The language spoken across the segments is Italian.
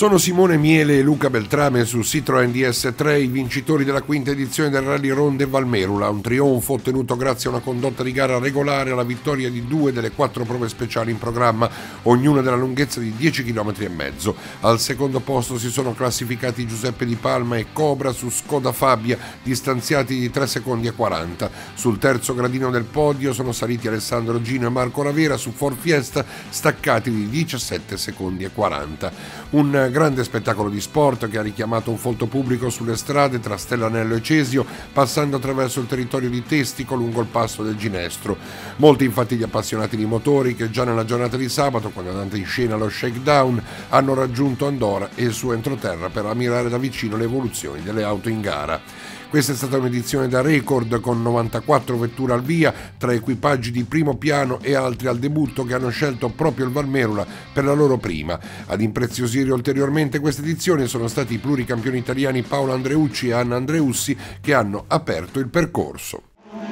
Sono Simone Miele e Luca Beltrame su Citroën DS3 i vincitori della quinta edizione del Rally Ronde Valmerula, un trionfo ottenuto grazie a una condotta di gara regolare alla vittoria di 2 delle 4 prove speciali in programma, ognuna della lunghezza di 10,5 km. Al secondo posto si sono classificati Giuseppe Di Palma e Cobra su Skoda Fabia, distanziati di 3 secondi e 40. Sul terzo gradino del podio sono saliti Alessandro Gino e Marco Ravera su Ford Fiesta, staccati di 17 secondi e 40. Un grande spettacolo di sport che ha richiamato un folto pubblico sulle strade tra Stellanello e Cesio, passando attraverso il territorio di Testico lungo il passo del Ginestro. Molti infatti gli appassionati di motori che già nella giornata di sabato, quando è andato in scena lo shakedown, hanno raggiunto Andorra e il suo entroterra per ammirare da vicino le evoluzioni delle auto in gara. Questa è stata un'edizione da record con 94 vetture al via, tra equipaggi di primo piano e altri al debutto che hanno scelto proprio il Valmerula per la loro prima. Ad impreziosire ulteriormente questa edizione sono stati i pluricampioni italiani Paolo Andreucci e Anna Andreussi che hanno aperto il percorso.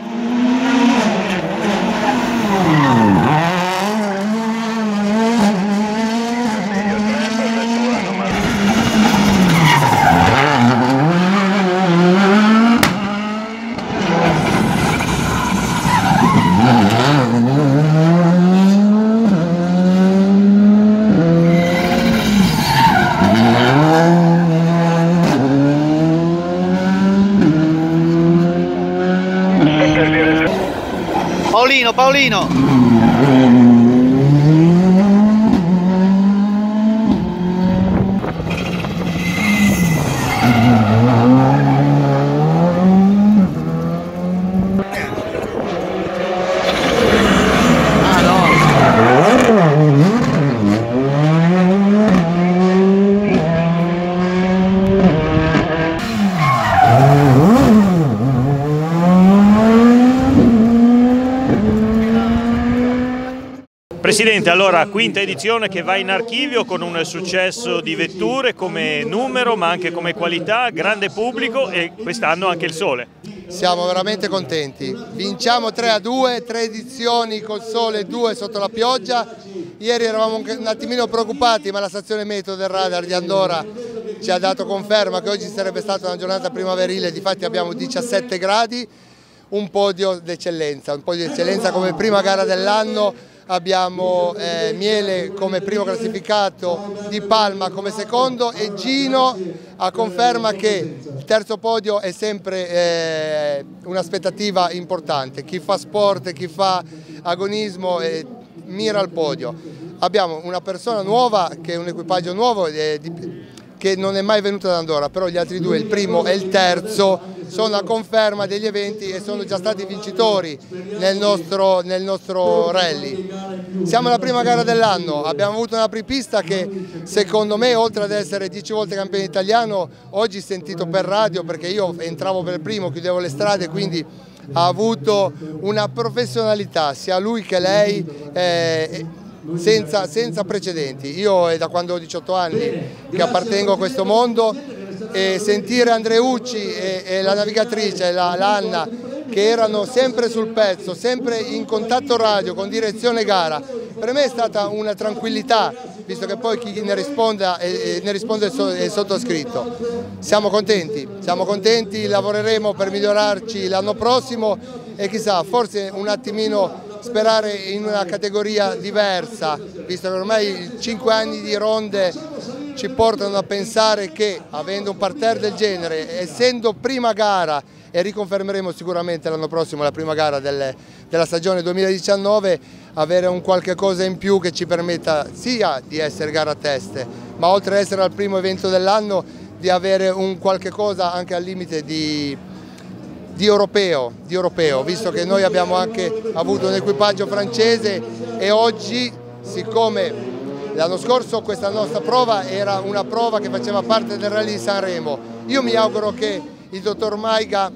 Paolino! Presidente, allora quinta edizione che va in archivio con un successo di vetture come numero ma anche come qualità, grande pubblico e quest'anno anche il sole. Siamo veramente contenti, vinciamo 3-2, 3 edizioni col sole, 2 sotto la pioggia. Ieri eravamo un attimino preoccupati ma la stazione meteo del radar di Andorra ci ha dato conferma che oggi sarebbe stata una giornata primaverile, difatti abbiamo 17 gradi, un podio d'eccellenza come prima gara dell'anno. Abbiamo Miele come primo classificato, Di Palma come secondo e Gino a conferma che il terzo podio è sempre un'aspettativa importante. Chi fa sport, chi fa agonismo mira al podio. Abbiamo una persona nuova che è un equipaggio nuovo che non è mai venuto da Andorra, però gli altri due, il primo e il terzo, sono a conferma degli eventi e sono già stati vincitori nel nostro rally. Siamo alla prima gara dell'anno, abbiamo avuto una apripista che secondo me, oltre ad essere 10 volte campione italiano, oggi sentito per radio perché io entravo per primo, chiudevo le strade, quindi ha avuto una professionalità sia lui che lei senza precedenti. Io è da quando ho 18 anni che appartengo a questo mondo e sentire Andreucci e la navigatrice, l'Anna, che erano sempre sul pezzo, sempre in contatto radio con direzione gara, per me è stata una tranquillità, visto che poi chi ne risponde è il sottoscritto. Siamo contenti, lavoreremo per migliorarci l'anno prossimo e chissà, forse un attimino sperare in una categoria diversa, visto che ormai 5 anni di ronde ci portano a pensare che, avendo un parterre del genere, essendo prima gara, e riconfermeremo sicuramente l'anno prossimo la prima gara della stagione 2019, avere un qualche cosa in più che ci permetta sia di essere gara a teste, ma oltre ad essere al primo evento dell'anno, di avere un qualche cosa anche al limite di europeo, visto che noi abbiamo anche avuto un equipaggio francese e oggi, siccome l'anno scorso questa nostra prova era una prova che faceva parte del Rally di Sanremo, io mi auguro che il dottor Maiga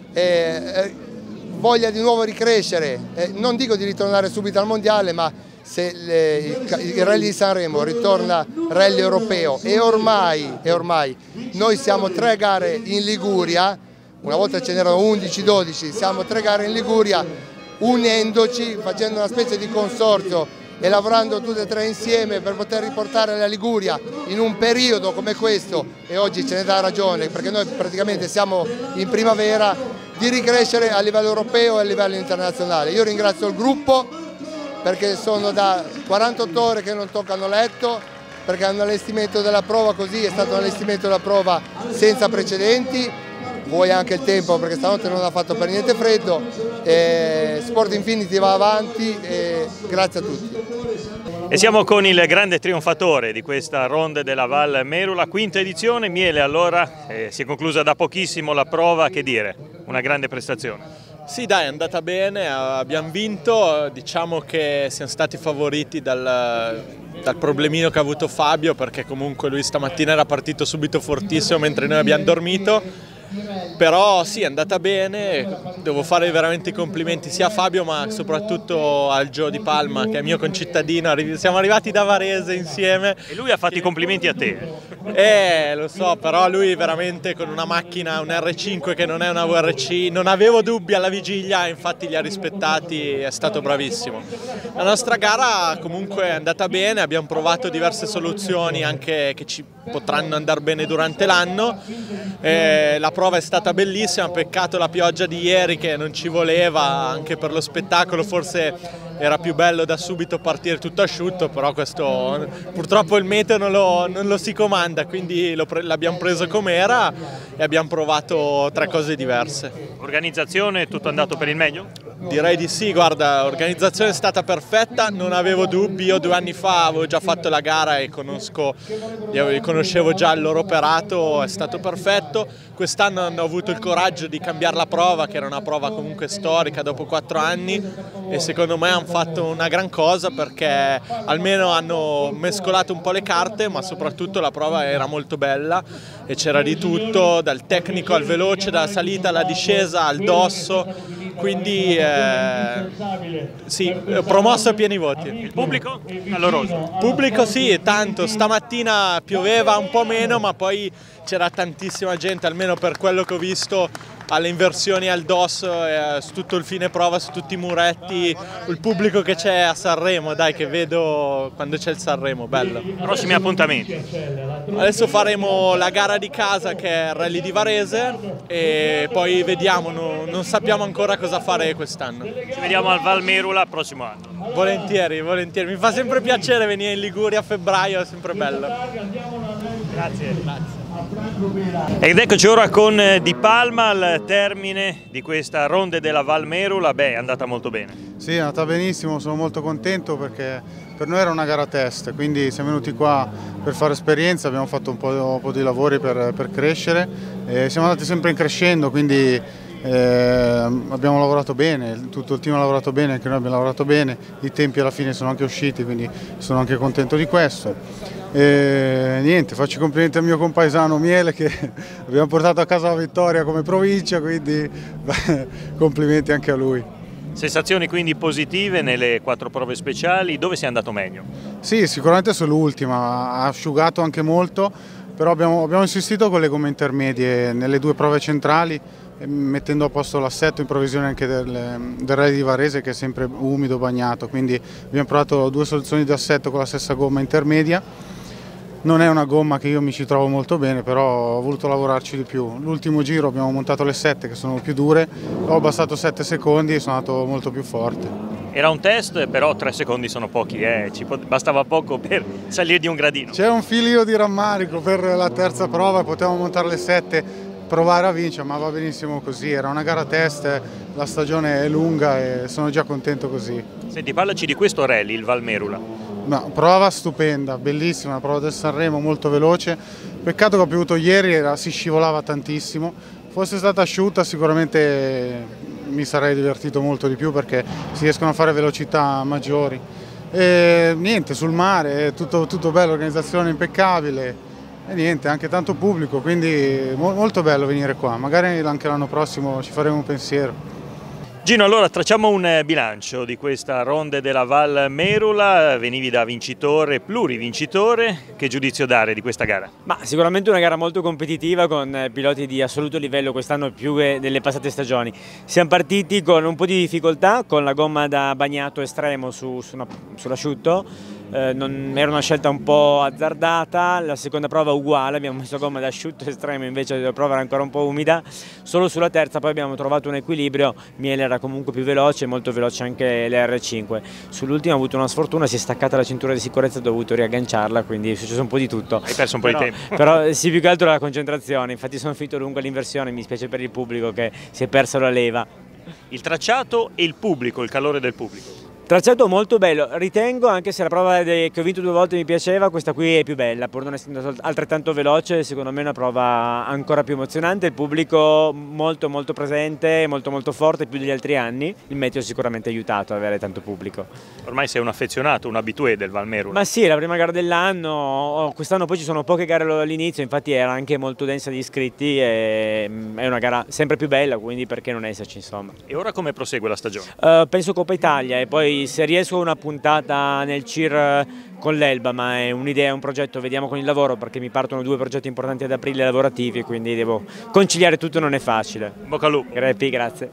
voglia di nuovo ricrescere, non dico di ritornare subito al mondiale, ma se il Rally di Sanremo ritorna Rally europeo e ormai noi siamo 3 gare in Liguria, una volta ce n'erano 11-12, siamo 3 gare in Liguria, unendoci, facendo una specie di consorzio e lavorando tutte e tre insieme per poter riportare la Liguria in un periodo come questo, e oggi ce ne dà ragione perché noi praticamente siamo in primavera, di ricrescere a livello europeo e a livello internazionale. Io ringrazio il gruppo perché sono da 48 ore che non toccano letto, perché hanno allestimento della prova così, è stato un allestimento della prova senza precedenti, vuoi anche il tempo perché stanotte non ha fatto per niente freddo, Sport Infinity va avanti e grazie a tutti. E siamo con il grande trionfatore di questa Ronde della Val Merula, quinta edizione. Miele, allora si è conclusa da pochissimo la prova, che dire, una grande prestazione. Sì dai, è andata bene, abbiamo vinto, diciamo che siamo stati favoriti dal problemino che ha avuto Fabio, perché comunque lui stamattina era partito subito fortissimo mentre noi abbiamo dormito. Però sì, è andata bene, devo fare veramente i complimenti sia a Fabio ma soprattutto al Gio Di Palma, che è mio concittadino. Siamo arrivati da Varese insieme. E lui ha fatto i complimenti a te. Lo so, però lui veramente con una macchina, un R5 che non è una VRC, non avevo dubbi alla vigilia, infatti li ha rispettati, è stato bravissimo. La nostra gara comunque è andata bene, abbiamo provato diverse soluzioni anche che ci potranno andare bene durante l'anno. La prova è stata bellissima, peccato la pioggia di ieri che non ci voleva, anche per lo spettacolo forse era più bello da subito partire tutto asciutto, però questo purtroppo il meteo non lo si comanda, quindi l'abbiamo preso com'era e abbiamo provato 3 cose diverse. Organizzazione, tutto andato per il meglio? Direi di sì, guarda, l'organizzazione è stata perfetta, non avevo dubbi, io 2 anni fa avevo già fatto la gara e conoscevo già il loro operato, è stato perfetto. Quest'anno hanno avuto il coraggio di cambiare la prova, che era una prova comunque storica dopo 4 anni, e secondo me hanno fatto una gran cosa perché almeno hanno mescolato un po' le carte, ma soprattutto la prova era molto bella e c'era di tutto, dal tecnico al veloce, dalla salita alla discesa al dosso. Quindi sì, promosso a pieni voti. Il pubblico? Caloroso. Il pubblico sì, tanto, stamattina pioveva un po' meno, ma poi c'era tantissima gente, almeno per quello che ho visto alle inversioni al DOS, su tutto il fine prova, su tutti i muretti, il pubblico che c'è a Sanremo, dai, che vedo quando c'è il Sanremo, bello. Prossimi appuntamenti? Adesso faremo la gara di casa che è il Rally di Varese e poi vediamo, non sappiamo ancora cosa fare quest'anno. Ci vediamo al Val Merula prossimo anno. Volentieri, volentieri, mi fa sempre piacere venire in Liguria a febbraio, è sempre bello. Grazie. Ed eccoci ora con Di Palma al termine di questa Ronde della Val Merula. Beh, è andata molto bene. Sì, è andata benissimo, sono molto contento perché per noi era una gara test, quindi siamo venuti qua per fare esperienza, abbiamo fatto un po' di lavori per crescere e siamo andati sempre in crescendo, quindi abbiamo lavorato bene, tutto il team ha lavorato bene, anche noi abbiamo lavorato bene, i tempi alla fine sono anche usciti, quindi sono anche contento di questo. Niente, faccio i complimenti al mio compaesano Miele che abbiamo portato a casa la vittoria come provincia, quindi complimenti anche a lui. Sensazioni quindi positive nelle 4 prove speciali, dove sei andato meglio? Sì, sicuramente sull'ultima, ha asciugato anche molto, però abbiamo insistito con le gomme intermedie nelle 2 prove centrali, mettendo a posto l'assetto in provvisione anche del Rally di Varese che è sempre umido, bagnato, quindi abbiamo provato 2 soluzioni di assetto con la stessa gomma intermedia. Non è una gomma che io mi ci trovo molto bene, però ho voluto lavorarci di più. L'ultimo giro abbiamo montato le 7 che sono più dure, ho abbassato 7 secondi e sono andato molto più forte. Era un test, però 3 secondi sono pochi, bastava poco per salire di un gradino. C'è un filino di rammarico per la terza prova, potevamo montare le 7, provare a vincere, ma va benissimo così, era una gara test, la stagione è lunga e sono già contento così. Senti, parlaci di questo rally, il Val Merula. No, prova stupenda, bellissima, la prova del Sanremo, molto veloce. Peccato che ho piovuto ieri, si scivolava tantissimo. Fosse stata asciutta sicuramente mi sarei divertito molto di più perché si riescono a fare velocità maggiori. E niente, sul mare, tutto bello, organizzazione impeccabile e niente, anche tanto pubblico, quindi molto bello venire qua. Magari anche l'anno prossimo ci faremo un pensiero. Gino, allora tracciamo un bilancio di questa ronde della Val Merula, venivi da vincitore, plurivincitore, che giudizio dare di questa gara? Ma sicuramente una gara molto competitiva con piloti di assoluto livello quest'anno più che delle passate stagioni. Siamo partiti con un po' di difficoltà, con la gomma da bagnato estremo sull'asciutto. Era una scelta un po' azzardata, la seconda prova uguale, abbiamo messo gomma da asciutto estremo invece la prova era ancora un po' umida, solo sulla terza poi abbiamo trovato un equilibrio, Miele era comunque più veloce, molto veloce anche l'R5, sull'ultima ho avuto una sfortuna, si è staccata la cintura di sicurezza, ho dovuto riagganciarla, quindi è successo un po' di tutto. Hai perso un po' di tempo. Però sì, più che altro la concentrazione, infatti sono finito lungo all'inversione, mi spiace per il pubblico che si è perso la leva. Il tracciato e il pubblico, il calore del pubblico. Tracciato molto bello, ritengo, anche se la prova che ho vinto 2 volte mi piaceva, questa qui è più bella, pur non essendo altrettanto veloce, secondo me è una prova ancora più emozionante, il pubblico molto molto presente, molto forte, più degli altri anni, il meteo ha sicuramente aiutato ad avere tanto pubblico. Ormai sei un affezionato, un abitué del Val Merula. Ma sì, è la prima gara dell'anno, quest'anno poi ci sono poche gare all'inizio, infatti era anche molto densa di iscritti, e è una gara sempre più bella, quindi perché non esserci insomma. E ora come prosegue la stagione? Penso Coppa Italia e poi se riesco una puntata nel CIR con l'Elba, ma è un'idea, un progetto, vediamo con il lavoro perché mi partono 2 progetti importanti ad aprile lavorativi, quindi devo conciliare tutto, non è facile. Bocca al lupo. Grazie.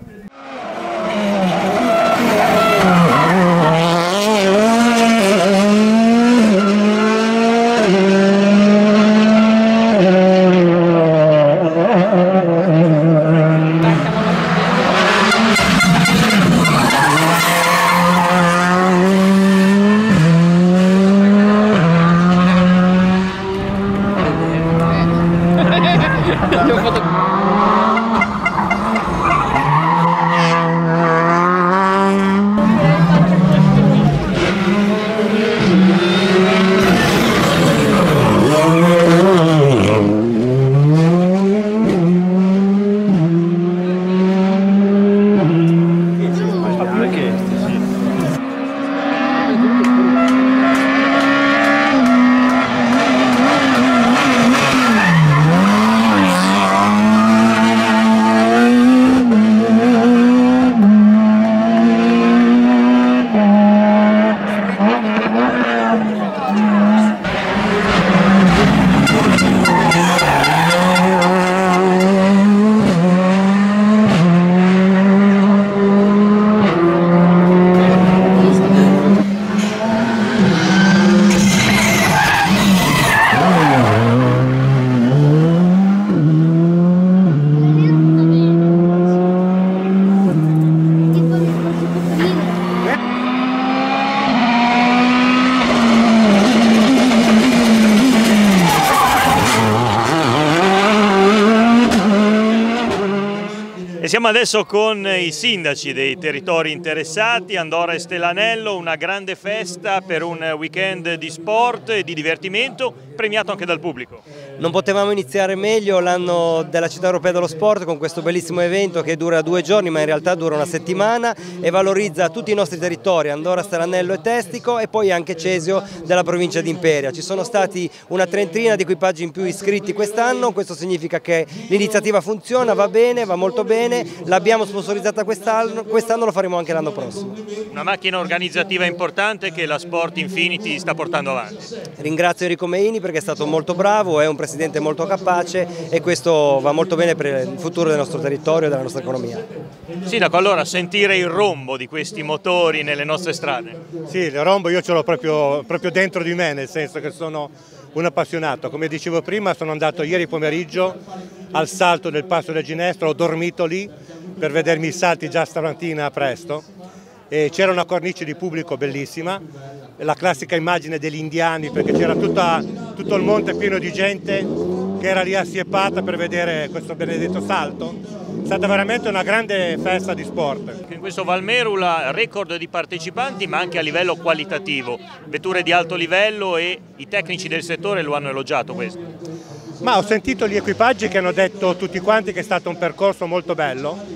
E siamo adesso con i sindaci dei territori interessati, Andorra e Stellanello, una grande festa per un weekend di sport e di divertimento, premiato anche dal pubblico. Non potevamo iniziare meglio l'anno della Città Europea dello Sport con questo bellissimo evento che dura 2 giorni ma in realtà dura una settimana e valorizza tutti i nostri territori, Andorra, Stellanello e Testico e poi anche Cesio della provincia di Imperia. Ci sono stati una trentina di equipaggi in più iscritti quest'anno, questo significa che l'iniziativa funziona, va bene, va molto bene, l'abbiamo sponsorizzata quest'anno, lo faremo anche l'anno prossimo. Una macchina organizzativa importante che la Sport Infinity sta portando avanti. Ringrazio Enrico Meini perché è stato molto bravo, è un presidente molto capace e questo va molto bene per il futuro del nostro territorio e della nostra economia. Sindaco, allora sentire il rombo di questi motori nelle nostre strade. Sì, il rombo io ce l'ho proprio dentro di me, nel senso che sono un appassionato. Come dicevo prima, sono andato ieri pomeriggio al salto del Passo del Ginestra, ho dormito lì per vedermi i salti già stamattina presto e c'era una cornice di pubblico bellissima, la classica immagine degli indiani perché c'era tutto il monte pieno di gente che era lì assiepata per vedere questo benedetto salto. È stata veramente una grande festa di sport. In questo Val Merula record di partecipanti ma anche a livello qualitativo, vetture di alto livello e i tecnici del settore lo hanno elogiato questo. Ma ho sentito gli equipaggi che hanno detto tutti quanti che è stato un percorso molto bello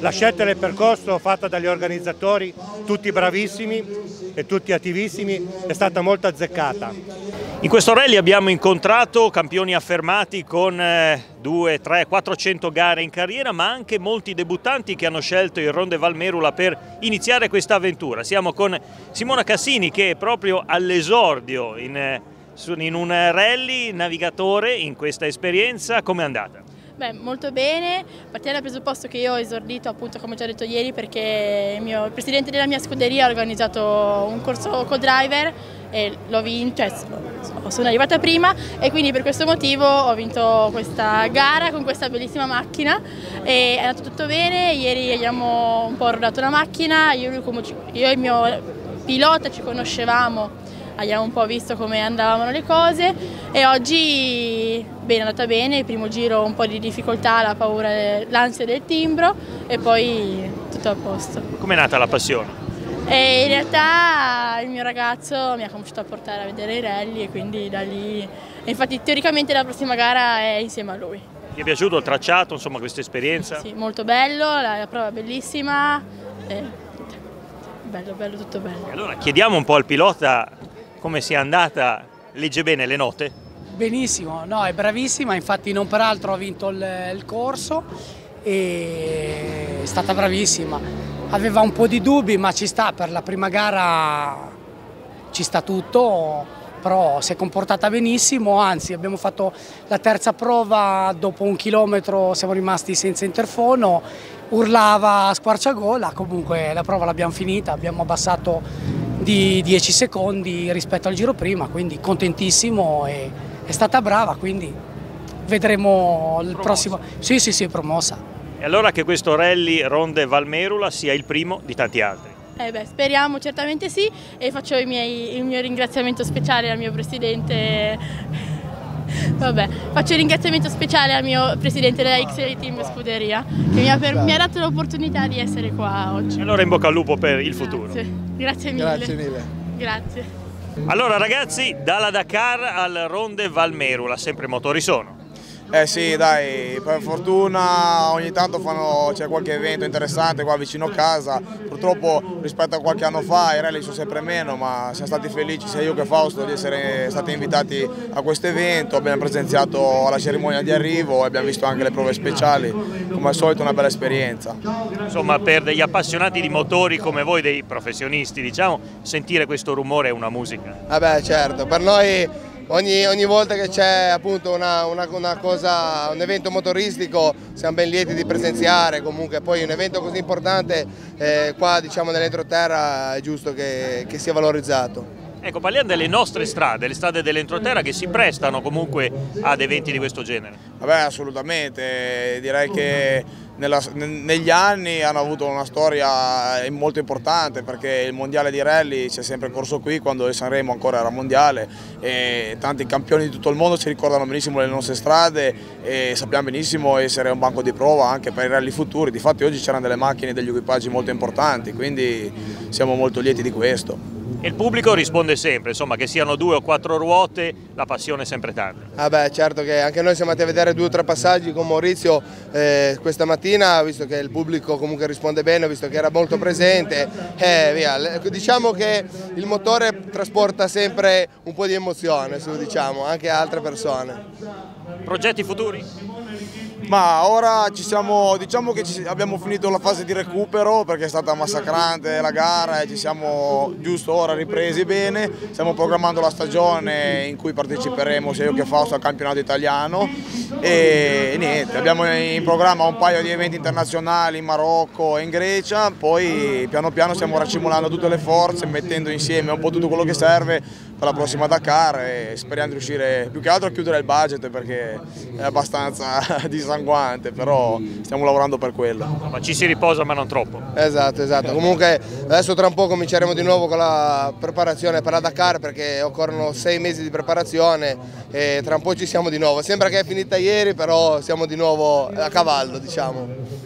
La scelta del percorso fatta dagli organizzatori, tutti bravissimi e tutti attivissimi, è stata molto azzeccata. In questo rally abbiamo incontrato campioni affermati con 2, 3, 400 gare in carriera, ma anche molti debuttanti che hanno scelto il Ronde Valmerula per iniziare questa avventura. Siamo con Simona Cassini, che è proprio all'esordio in un rally, navigatore in questa esperienza. Come è andata? Beh, molto bene, partiamo dal presupposto che io ho esordito, appunto, come ho già detto ieri, perché il presidente della mia scuderia ha organizzato un corso co-driver e l'ho vinto, sono arrivata prima, e quindi per questo motivo ho vinto questa gara con questa bellissima macchina e è andato tutto bene. Ieri abbiamo un po' rodato la macchina, io e il mio pilota ci conoscevamo, abbiamo un po' visto come andavano le cose e oggi bene, è andata bene. Il primo giro un po' di difficoltà, la paura, l'ansia del timbro, e poi tutto a posto. Com'è nata la passione? E in realtà il mio ragazzo mi ha cominciato a portare a vedere i rally e quindi da lì, infatti teoricamente la prossima gara è insieme a lui. Ti è piaciuto il tracciato, insomma, questa esperienza? Sì, molto bello, la prova è bellissima, bello, tutto bello. E allora chiediamo un po' al pilota come sia andata. Legge bene le note? Benissimo, no, è bravissima, infatti non peraltro ha vinto il corso e è stata bravissima. Aveva un po' di dubbi, ma ci sta, per la prima gara ci sta tutto, però si è comportata benissimo, anzi abbiamo fatto la terza prova, dopo 1 chilometro siamo rimasti senza interfono, urlava a squarciagola, comunque la prova l'abbiamo finita, abbiamo abbassato di 10 secondi rispetto al giro prima, quindi contentissimo, e è stata brava, quindi vedremo il prossimo. Sì, promossa. E allora che questo rally Ronde Valmerula sia il primo di tanti altri? Speriamo, certamente sì, e faccio il mio ringraziamento speciale al mio presidente. Faccio il ringraziamento speciale al mio presidente della XL Team Scuderia, che mi ha dato l'opportunità di essere qua oggi. E allora in bocca al lupo per il futuro. Grazie mille. Grazie mille. Grazie. Allora ragazzi, dalla Dakar al Ronde Valmerula, sempre motori sono? Sì, dai, per fortuna ogni tanto c'è qualche evento interessante qua vicino a casa. Purtroppo rispetto a qualche anno fa i rally sono sempre meno, ma siamo stati felici sia io che Fausto di essere stati invitati a questo evento. Abbiamo presenziato alla cerimonia di arrivo e abbiamo visto anche le prove speciali, come al solito una bella esperienza. Insomma, per degli appassionati di motori come voi, dei professionisti, diciamo, sentire questo rumore è una musica. Certo, per noi ogni volta che c'è appunto un evento motoristico siamo ben lieti di presenziare. Comunque poi un evento così importante qua, diciamo, nell'entroterra è giusto che sia valorizzato. Ecco, parliamo delle nostre strade, le strade dell'entroterra, che si prestano comunque ad eventi di questo genere. Assolutamente, direi che negli anni hanno avuto una storia molto importante, perché il mondiale di rally si è sempre corso qui, quando il Sanremo ancora era mondiale, e tanti campioni di tutto il mondo si ricordano benissimo le nostre strade e sappiamo benissimo essere un banco di prova anche per i rally futuri. Difatti oggi c'erano delle macchine e degli equipaggi molto importanti, quindi siamo molto lieti di questo. E il pubblico risponde sempre, insomma, che siano 2 o 4 ruote, la passione è sempre tanta. Certo che anche noi siamo andati a vedere 2 o 3 passaggi con Maurizio questa mattina, visto che il pubblico comunque risponde bene, visto che era molto presente. Diciamo che il motore trasporta sempre un po' di emozione diciamo, anche a altre persone. Progetti futuri? Ma ora diciamo che abbiamo finito la fase di recupero, perché è stata massacrante la gara e ci siamo giusto ora ripresi bene. Stiamo programmando la stagione in cui parteciperemo sia io che Fausto al campionato italiano e niente, abbiamo in programma un paio di eventi internazionali in Marocco e in Grecia, poi piano piano stiamo racimolando tutte le forze, mettendo insieme un po' tutto quello che serve per la prossima Dakar e speriamo di riuscire più che altro a chiudere il budget, perché è abbastanza dissanguante, però stiamo lavorando per quello. Ma ci si riposa, ma non troppo. Esatto. Comunque adesso tra un po' cominceremo di nuovo con la preparazione per la Dakar, perché occorrono 6 mesi di preparazione e tra un po' ci siamo di nuovo. Sembra che è finita ieri, però siamo di nuovo a cavallo, diciamo.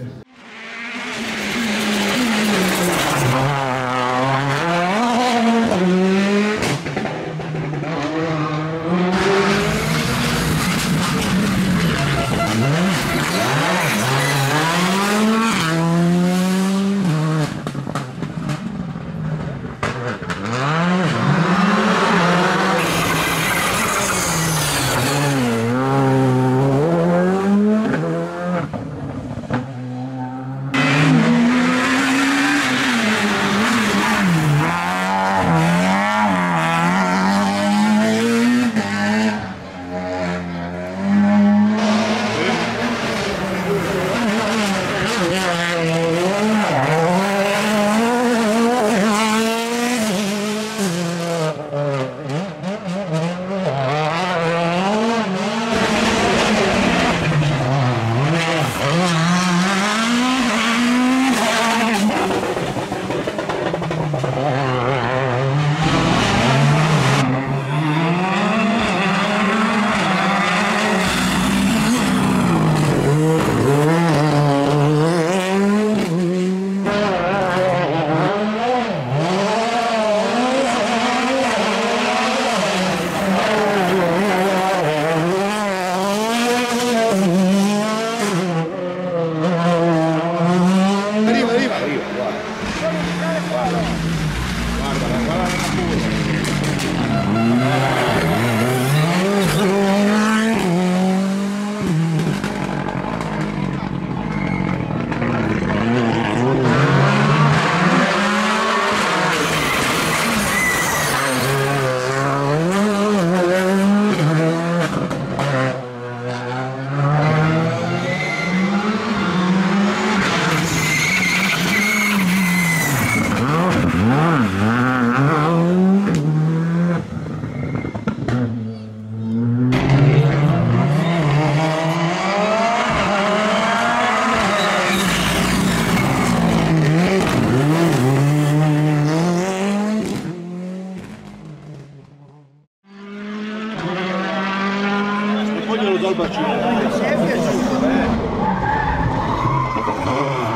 glielo do il bacino.